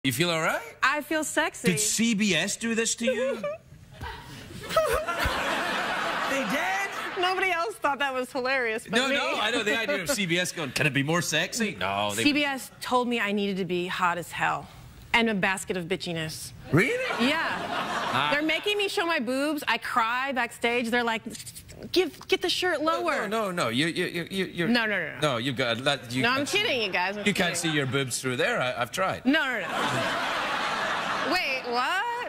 You feel all right? I feel sexy. Did CBS do this to you? They did? Nobody else thought that was hilarious but me. No, I know the idea of CBS going, can it be more sexy? No. CBS told me I needed to be hot as hell and a basket of bitchiness. Really? Yeah. They're making me show my boobs. I cry backstage. They're like, get the shirt lower. No. No, No, you've got... No, I'm kidding, you guys. You can't see your boobs through there. I've tried. No. Wait, what?